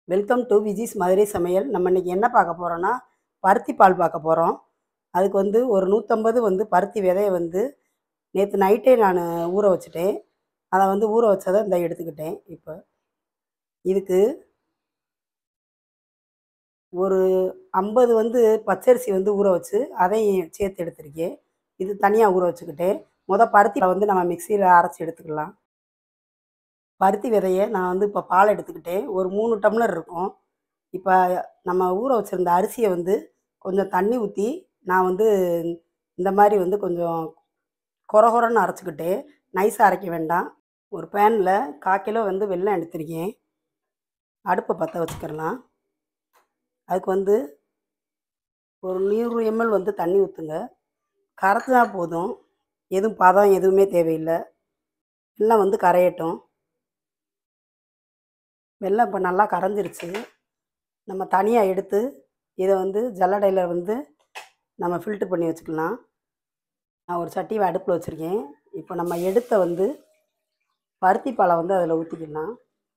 Welcome to Viji's Madurai சமையல். நம்ம இன்றைக்கி என்ன பார்க்க போகிறோன்னா, பருத்தி பால் பார்க்க போகிறோம். அதுக்கு வந்து ஒரு 150 பருத்தி விதையை நேற்று நைட்டே நான் ஊற வச்சுட்டேன். அதை ஊற வச்சதை இந்த எடுத்துக்கிட்டேன். இப்போ இதுக்கு ஒரு 50 பச்சரிசி ஊற வச்சு அதையும் சேர்த்து எடுத்திருக்கேன். இது தனியாக ஊற வச்சுக்கிட்டேன். பருத்தி நம்ம மிக்சியில் அரைச்சி எடுத்துக்கலாம். பருத்தி விதையை நான் இப்போ பால் எடுத்துக்கிட்டேன். ஒரு 3 டம்ளர் இருக்கும். இப்போ நம்ம ஊற வச்சுருந்த அரிசியை கொஞ்சம் தண்ணி ஊற்றி நான் இந்த மாதிரி கொஞ்சம் கொரகொரன்னு அரைச்சிக்கிட்டேன். நைஸாக அரைக்க வேண்டாம். ஒரு பேனில் 1/4 கிலோ வெல்லம் எடுத்திருக்கேன். அடுப்பை பற்ற வச்சுக்கிடலாம். அதுக்கு ஒரு 100 ml தண்ணி ஊற்றுங்க. கரைச்சா போதும், எதுவும் பதம் எதுவுமே தேவையில்லை. வெல்லம் கரையட்டும். வெல்லம் இப்போ நல்லா கரைஞ்சிருச்சு. நம்ம தனியாக எடுத்து இதை ஜல்லடையில் நம்ம ஃபில்ட்ரு பண்ணி வச்சுக்கலாம். நான் ஒரு சட்டியை அடுப்பில் வச்சுருக்கேன். இப்போ நம்ம எடுத்த பருத்தி பாலை அதில் ஊற்றிக்கலாம்.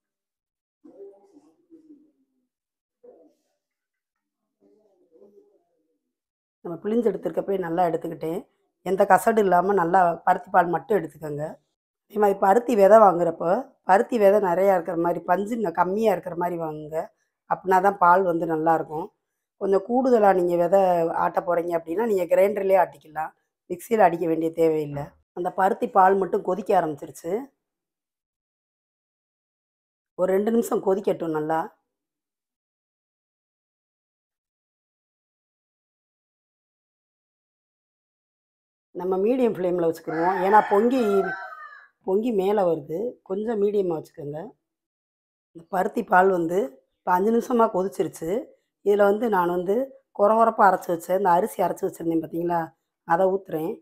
நம்ம பிழிஞ்சு எடுத்துருக்கப்பே நல்லா எடுத்துக்கிட்டேன். எந்த கசடு இல்லாமல் நல்லா பருத்தி பால் மட்டும் எடுத்துக்கோங்க. இதே மாதிரி பருத்தி விதை வாங்குறப்போ பருத்தி விதை நிறையா இருக்கிற மாதிரி, பஞ்சு கம்மியாக இருக்கிற மாதிரி வாங்குங்க. அப்படின்னா தான் பால் நல்லாயிருக்கும். கொஞ்சம் கூடுதலாக நீங்கள் விதை ஆட்ட போகிறீங்க அப்படின்னா நீங்கள் கிரைண்டர்லேயே ஆட்டிக்கலாம். மிக்சியில் அடிக்க வேண்டிய தேவையில்லை. அந்த பருத்தி பால் மட்டும் கொதிக்க ஆரம்பிச்சிருச்சு. ஒரு 2 நிமிஷம் கொதிக்கட்டும் நல்லா. நம்ம மீடியம் ஃப்ளேமில் வச்சுக்கிடுவோம். ஏன்னா பொங்கி மேலே வருது. கொஞ்சம் மீடியமாக வச்சுக்கோங்க. இந்த பருத்தி பால் இப்போ 5 நிமிஷமாக கொதிச்சிருச்சு. இதில் நான் கொரகொரப்பாக அரைச்சி வச்சேன் இந்த அரிசி அரைச்சி வச்சுருந்தேன் பார்த்தீங்களா, அதை ஊற்றுறேன்.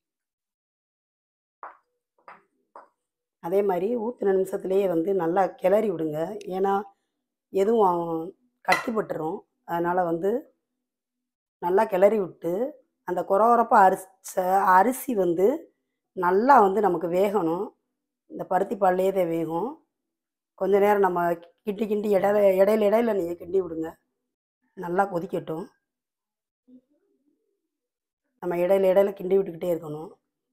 அதே மாதிரி ஊற்றின நிமிஷத்துலேயே நல்லா கிளறி விடுங்க. ஏன்னா எதுவும் கட்டிப்பட்டுரும். அதனால் நல்லா கிளறி விட்டு அந்த கொரகொரப்பாக அரிச்ச அரிசி நல்லா நமக்கு வேகணும். இந்த பருத்தி பால்லையே தான் வேகும். கொஞ்ச நேரம் நம்ம கிண்டி இடையில நீங்கள் கிண்டி விடுங்க. நல்லா கொதிக்கட்டும். நம்ம இடையில கிண்டி விட்டுக்கிட்டே இருக்கணும்.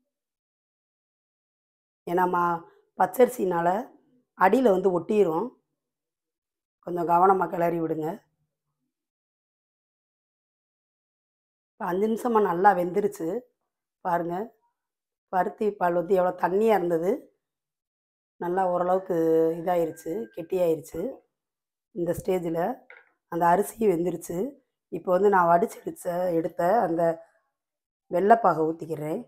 ஏன்னா பச்சரிசினால் அடியில் ஒட்டிடும். கொஞ்சம் கவனமாக கிளறி விடுங்க. இப்போ 5 நிமிஷமாக நல்லா வெந்துருச்சு பாருங்கள். பருத்தி பால் எவ்வளோ தண்ணியாக இருந்தது, நல்லா ஓரளவுக்கு இதாகிருச்சு, கெட்டியாயிருச்சு. இந்த ஸ்டேஜில் அந்த அரிசியும் வெந்துருச்சு. இப்போ நான் வடிச்சு எடுத்த அந்த வெள்ளைப்பாகை ஊற்றிக்கிறேன்.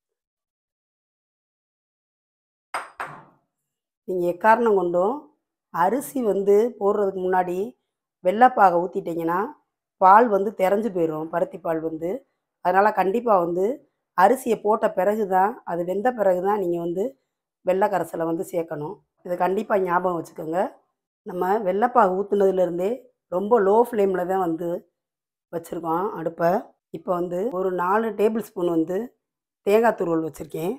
நீங்கள் எக்காரணம் கொண்டும் அரிசி போடுறதுக்கு முன்னாடி வெள்ளைப்பாகை ஊற்றிட்டிங்கன்னா பால் திரஞ்சு போயிடும். பருத்தி பால் அதனால் கண்டிப்பாக அரிசியை போட்ட பிறகு தான், அது வெந்த பிறகு தான் நீங்கள் வெள்ளை கரைசலை சேர்க்கணும். இதை கண்டிப்பாக ஞாபகம் வச்சுக்கோங்க. நம்ம வெள்ளைப்பாகு ஊற்றுனதுலேருந்தே ரொம்ப லோ ஃப்ளேமில் தான் வச்சுருக்கோம் அடுப்பை. இப்போ ஒரு 4 டேபிள் ஸ்பூன் தேங்காய் துருவல் வச்சுருக்கேன்.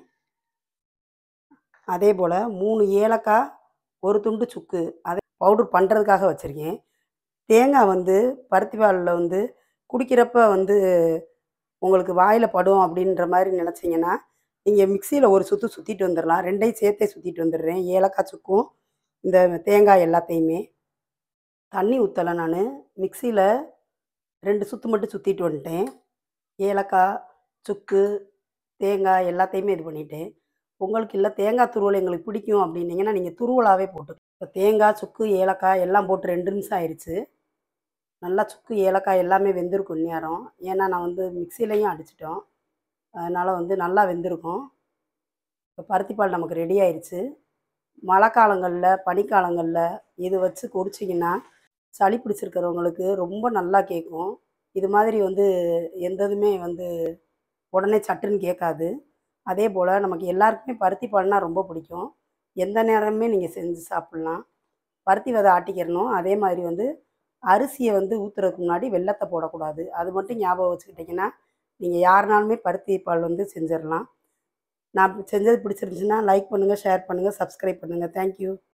அதே போல் 3 ஏலக்காய், ஒரு துண்டு சுக்கு, அதை பவுட்ரு பண்ணுறதுக்காக வச்சுருக்கேன். தேங்காய் பருத்தி பாலில் குடிக்கிறப்ப உங்களுக்கு வாயில் படும் அப்படின்ற மாதிரி நினச்சிங்கன்னா நீங்கள் மிக்சியில் ஒரு சுற்று சுற்றிட்டு வந்துடலாம். 2ஐயும் சேர்த்தே சுற்றிட்டு வந்துடுறேன். ஏலக்காய், சுக்கும், இந்த தேங்காய் எல்லாத்தையுமே. தண்ணி ஊற்றலை. நான் மிக்சியில் 2 சுற்று மட்டும் சுற்றிட்டு வந்துட்டேன். ஏலக்காய், சுக்கு, தேங்காய் எல்லாத்தையுமே இது பண்ணிட்டேன். உங்களுக்கு இல்லை தேங்காய் துருவல் எங்களுக்கு பிடிக்கும் அப்படின்னீங்கன்னா நீங்கள் துருவலாகவே போட்டு. இப்போ தேங்காய், சுக்கு, ஏலக்காய் எல்லாம் போட்டு 2 நிமிஷம் ஆயிடுச்சு. நல்லா சுக்கு, ஏலக்காய் எல்லாமே வெந்திருக்கும் நேரம். ஏன்னா நான் மிக்சிலையும் அடிச்சிட்டோம். அதனால் நல்லா வெந்திருக்கும். இப்போ பருத்தி பால் நமக்கு ரெடி ஆயிடுச்சு. மழை காலங்களில், பனிக்காலங்களில் இது வச்சு குடிச்சிங்கன்னா சளி பிடிச்சிருக்கிறவங்களுக்கு ரொம்ப நல்லா கேட்கும். இது மாதிரி எந்ததுமே உடனே சட்டுன்னு கேட்காது. அதே போல் நமக்கு எல்லாருக்குமே பருத்தி பால்னால் ரொம்ப பிடிக்கும். எந்த நேரமே நீங்கள் செஞ்சு சாப்பிட்லாம். பருத்தி விதை ஆட்டிக்கிறணும். அதே மாதிரி அரிசியை ஊற்றுறதுக்கு முன்னாடி வெல்லத்தை போடக்கூடாது. அது மட்டும் ஞாபகம் வச்சுக்கிட்டிங்கன்னா நீங்கள் யாருனாலுமே பருத்தி பால் செஞ்சிடலாம். நான் செஞ்சது பிடிச்சிருந்துச்சுன்னா லைக் பண்ணுங்கள், ஷேர் பண்ணுங்கள், சப்ஸ்கிரைப் பண்ணுங்கள். தேங்க்யூ.